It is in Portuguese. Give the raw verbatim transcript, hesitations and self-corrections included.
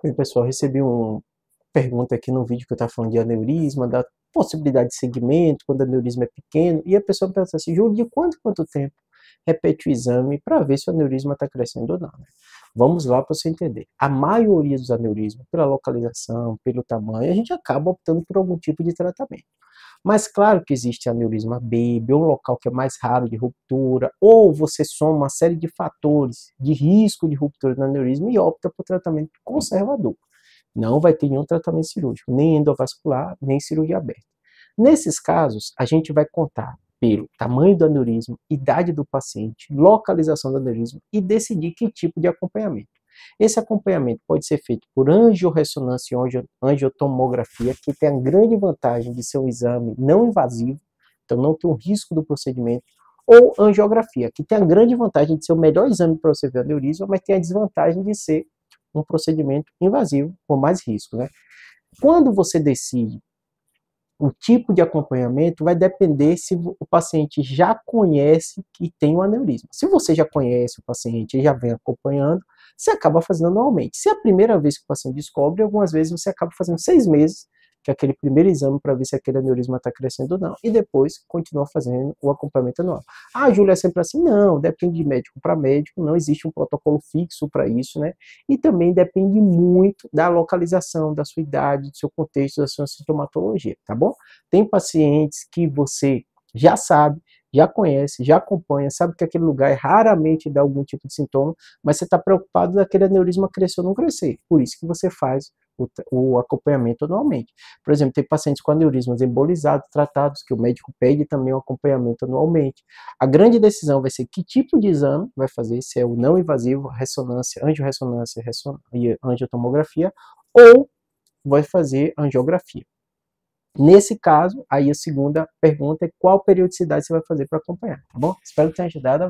Bem, pessoal, recebi uma pergunta aqui no vídeo que eu estava falando de aneurisma, da possibilidade de segmento, quando o aneurisma é pequeno, e a pessoa pensa assim, Júlio, de quanto quanto tempo repete o exame para ver se o aneurisma está crescendo ou não, né? Vamos lá para você entender. A maioria dos aneurismas, pela localização, pelo tamanho, a gente acaba optando por algum tipo de tratamento. Mas claro que existe aneurisma baby, um local que é mais raro de ruptura, ou você soma uma série de fatores de risco de ruptura do aneurisma e opta por tratamento conservador. Não vai ter nenhum tratamento cirúrgico, nem endovascular, nem cirurgia aberta. Nesses casos, a gente vai contar pelo tamanho do aneurisma, idade do paciente, localização do aneurisma e decidir que tipo de acompanhamento. Esse acompanhamento pode ser feito por angiorressonância e angiotomografia, que tem a grande vantagem de ser um exame não invasivo, então não tem um risco do procedimento, ou angiografia, que tem a grande vantagem de ser o melhor exame para você ver o aneurisma, mas tem a desvantagem de ser um procedimento invasivo, com mais risco, né? Quando você decide o tipo de acompanhamento, vai depender se o paciente já conhece que tem um aneurisma. Se você já conhece o paciente e já vem acompanhando, você acaba fazendo anualmente. Se é a primeira vez que o paciente descobre, algumas vezes você acaba fazendo seis meses, que é aquele primeiro exame para ver se aquele aneurisma está crescendo ou não, e depois continua fazendo o acompanhamento anual. Ah, Júlia, é sempre assim? Não, depende de médico para médico, não existe um protocolo fixo para isso, né? E também depende muito da localização, da sua idade, do seu contexto, da sua sintomatologia, tá bom? Tem pacientes que você já sabe, já conhece, já acompanha, sabe que aquele lugar raramente dá algum tipo de sintoma, mas você está preocupado daquele aneurisma crescer ou não crescer, por isso que você faz o, o acompanhamento anualmente. Por exemplo, tem pacientes com aneurismas embolizados, tratados, que o médico pede também o acompanhamento anualmente. A grande decisão vai ser que tipo de exame vai fazer, se é o não invasivo, ressonância, angiorressonância e angiotomografia, ou vai fazer angiografia. Nesse caso, aí a segunda pergunta é qual periodicidade você vai fazer para acompanhar, tá bom? Espero que tenha ajudado.